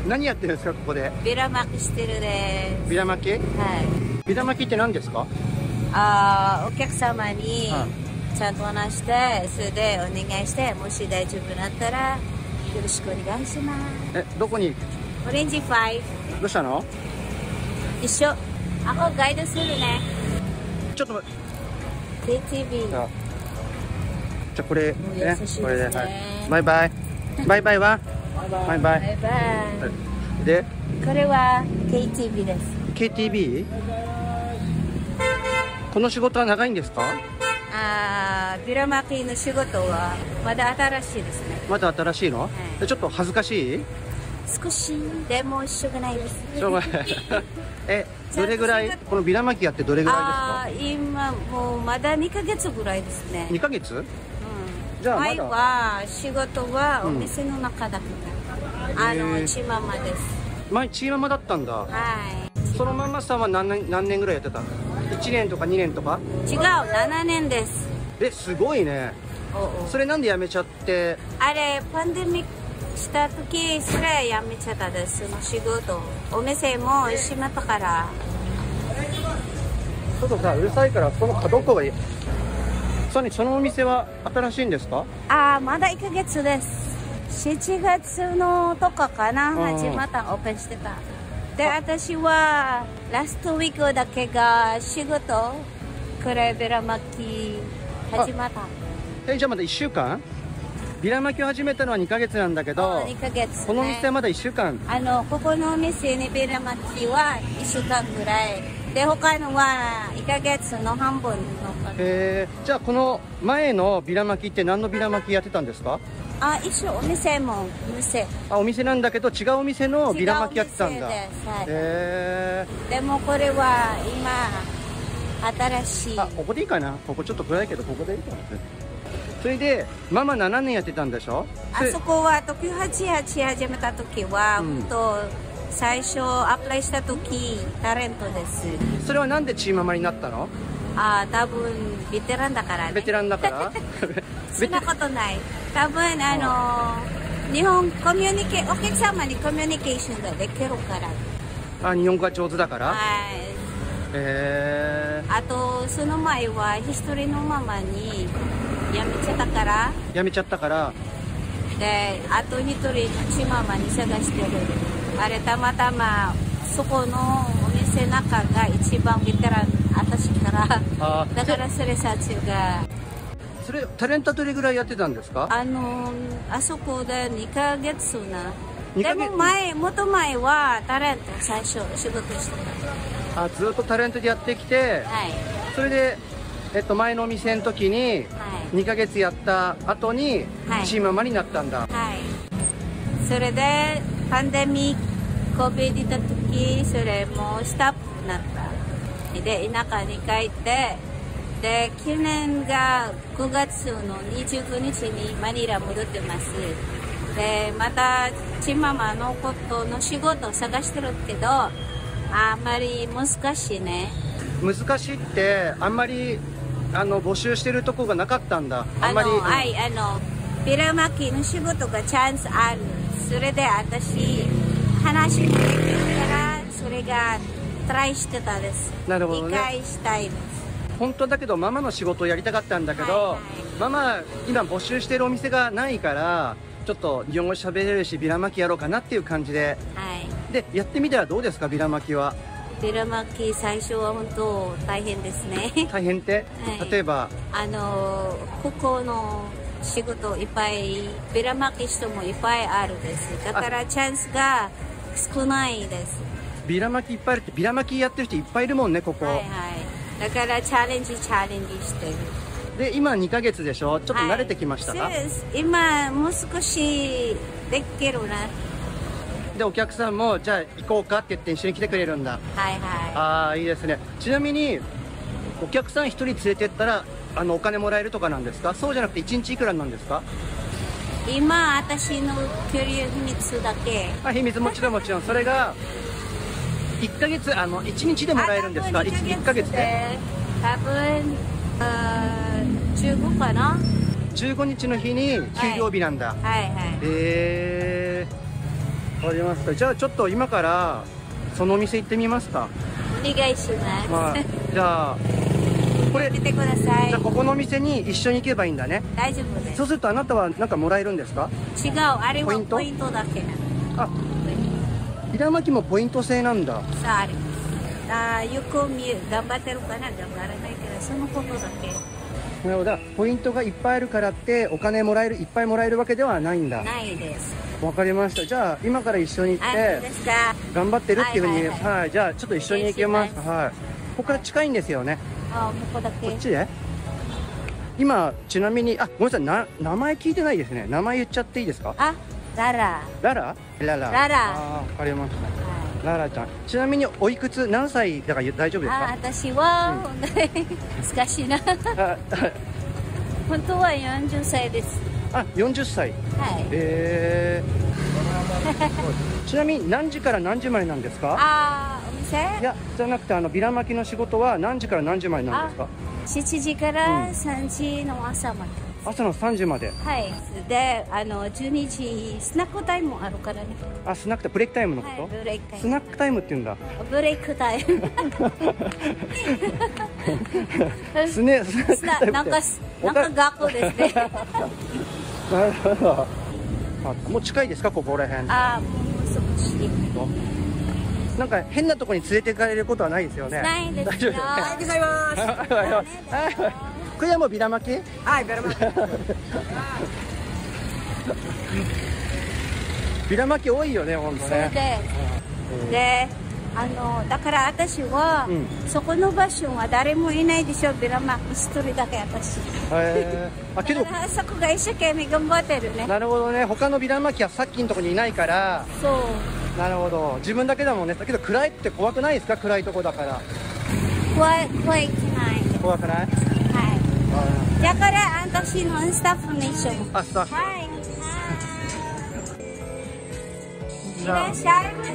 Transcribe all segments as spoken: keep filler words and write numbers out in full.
何やってるんですかここで？ ビラ巻きしてるです。 ビラ巻き？ はい。 ビラ巻きって何ですか？ あー、お客様にはちゃんと話して、それでお願いして、もし大丈夫だったらよろしくお願いします。 え、どこに？ オレンジファイどうしたの？ ブ一緒。あ、ガイドするね。 ちょっと待って。 ケーティービー。 じゃあ、じゃあこれもう優ね、 しいですね。 これで、はい。バイバイ。バイバイは？バイバイ。 バイバイ。 で、 これは ケーティービー です。 ケーティービー？ この仕事は長いんですか？ あー、ビラ巻きの仕事はまだ新しいですね。 まだ新しいの？ はい、 ちょっと恥ずかしい？ 少しでもしょうがないです。 しょうがない。え、どれぐらい、このビラ巻きやってどれぐらあー、今もうまだにかげつぐらいですね。 いですか？にかげつ？ うん、 じゃあまだ。 前は仕事はお店の中だけど、あのチママです。 前チーママだったんだ。 はい。 そのママさんは何年、何年ぐらいやってたの？いちねんとかにねんとか？ 違う、ななねんです。 え、すごいね。 おお。 それなんで辞めちゃって？ あれパンデミックした時それ辞めちゃったです。その仕事お店も閉まったから。 ちょっとさ、うるさいからこの角っこがいい。それそのお店は新しいんですか？ ああ、まだいっかげつです。しちがつのとかかな、始まったオープンしてた。で、私はラストウィークだけが仕事クレビラ巻き始まった。 え、じゃあまだいっしゅうかん？ビラ巻きを始めたのはにかげつなんだけど、 にかげつ、ね、 この店はまだいっしゅうかん。 あの、ここのお店にビラ巻きはいっしゅうかんぐらい。で、他のはいっかげつの半分の。 へえ、じゃあこの前のビラ巻きって何のビラ巻きやってたんですか？ あ、一緒、お店も、お店。 あ、お店なんだけど違うお店のビラ巻きやってたんだ。へえ。でもこれは今、新しい。 あ、ここでいいかな？ここちょっと暗いけど、ここでいいかな。それでママななねんやってたんでしょ？ あそこは時はちじゅうはち始めた時は、うん、本当最初アプライした時タレントです。 それはなんでチーママになったの？ あ、多分ベテランだからね。 ベテランだからそんなことない。多分あの日本コミュニケお客様にコミュニケーションができるから。 あ、日本語が上手だから。 はい。 へえ。 あとその前は一人のママに辞めちゃったから。 辞めちゃったから。 で、あと一人のチママに探してる。あれたまたまそこのお店の中が一番ベテラン私から。あ、だからそれ撮影が。 それタレントどれぐらいやってたんですか？ あのあそこでにかげつな。でも前もと前はタレント最初仕事してた。あ、ずっとタレントでやってきて、はい、それで、えっと、前のお店の時ににかげつやった後にチーママになったんだ。はい、はい、 それでパンデミック コビッド 出た時それもスタッフになった。で田舎に帰ってで去年がくがつのにじゅうくにちにマニラ戻ってます。でまたチママのことの仕事を探してるけどあんまり難しいね。 難しいってあんまりあの募集してるとこがなかったんだ。あんまり。 あの、はい、あのビラ巻きの仕事がチャンスある。それで私話もできるからそれがトライしてたです。 なるほどね。 理解したいです。 本当だけどママの仕事をやりたかったんだけど、はいはい、ママ今募集してるお店がないからちょっと日本語喋れるしビラ巻きやろうかなっていう感じで、はい、でやってみたらどうですか？ビラ巻きは。 ビラ巻き最初は本当大変ですね。 大変って、はい、例えばあのここの仕事いっぱいビラ巻き人もいっぱいあるです。だからチャンスが少ないです。 ビラ巻きいっぱいあるってビラ巻きやってる人いっぱいいるもんねここ。はいはい。 だからチャレンジチャレンジしてる。 で今にかげつでしょ？ちょっと慣れてきましたか？ はい、そうです。今もう少しできるな。 でお客さんもじゃあ行こうかって言って一緒に来てくれるんだ。はいはい。ああいいですね。ちなみにお客さん一人連れてったらあのお金もらえるとかなんですか？そうじゃなくていちにちいくらなんですか？ 今私のキャリア秘密だけ。 あ、秘密もちろんもちろん。それがいっかげつあのいちにちでもらえるんですか？いっかげつで。 多分あじゅうごかな。 じゅうごにちの日に給料日なんだ。はいはい。はい、えーわかりました。じゃあちょっと今からそのお店行ってみますか。 お願いします。 まあ、じゃあこれ見てください。 じゃあここのお店に一緒に行けばいいんだね。 大丈夫です。 そうするとあなたは何かもらえるんですか？ 違う、あれはポイントポイントだけ。 あ、ビラマキもポイント制なんだ。 さあ、あります。あ、よく見頑張ってるかな、頑張らないけど、そのことだけ。 なるほど。ポイントがいっぱいあるからってお金もらえるいっぱいもらえるわけではないんだ。 ないです。 わかりました。じゃあ今から一緒に行っあ、 てそうですか。 頑張ってるっていうふうに、 はいはいはいはい、じゃあちょっと一緒に行きます。はい。ここから近いんですよね。 あ、ここだけ。 こっちで。今ちなみに、あ、ごめんなさい、な名前聞いてないですね。名前言っちゃっていいですか？ あ、ララ。 ララ？ララ。 ララ。 あ、わかりました。ララちゃん。ちなみにおいくつ、何歳だから大丈夫ですあ、 か？ 私は、うん、難しいな。 あ、 本当はよんじゅっさいです。 あ、よんじゅっさい。 はい。 えー、ちなみに何時から何時までなんですか？ あ、お店？ いや、じゃなくてあのビラ巻きの仕事は何時から何時までなんですか？ しちじからさんじの朝まで。 朝のさんじまで。 はい。で、あのじゅうにじスナックタイムもあるからね。 あ、スナックタイム、ブレイクタイムのこと？ はい、ブレイクタイム。 スナックタイムって言うんだ。 ブレイクタイム。 スネスナックタイムって。 なんかなんか学校ですね。 なるほど。あ、もう近いですか、ここら辺？ あ、もう少し。 なんか変なところに連れて行かれることはないですよね。 ないですよ。 大丈夫ですね。 ありがとうございます。 これはもうビラ巻き？ はい、ビラ巻き。 ビラ巻き多いよね、本当そうね。 で、で、あのだから私は、 うん、 そこの場所は誰もいないでしょ、ビラ巻き一人だけ私。 へー、あ、けどそこが一生懸命頑張ってるね。 なるほどね。他のビラ巻きはさっきのところにいないから。 そう。 なるほど。自分だけだもんね。だけど暗いって怖くないですか？暗いとこだから。 怖い怖いくない。 怖くない？ はい。だから私のスタッフに一緒に。 あ、スタッフ。 はい。いらっしゃいませ。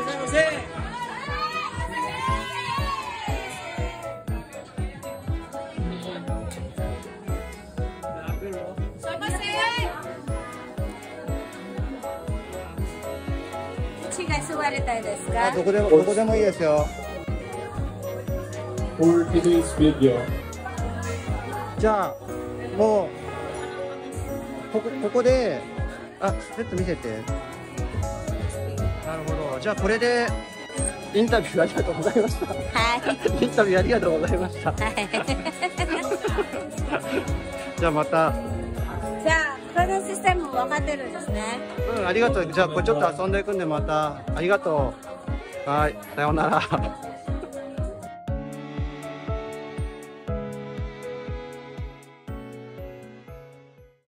座りたいですか？ あ、どこでもどこでもいいですよ。 For today's video. じゃあもうここここで、あ、ちょっと見せて。なるほど。じゃあこれでインタビューありがとうございました。 はい。 インタビューありがとうございました。 はい。 じゃあまた。 じゃあこのシステム分かってるんですね。 うん、ありがとう。じゃあこれちょっと遊んでいくんでまた。ありがとう。はい、さようなら。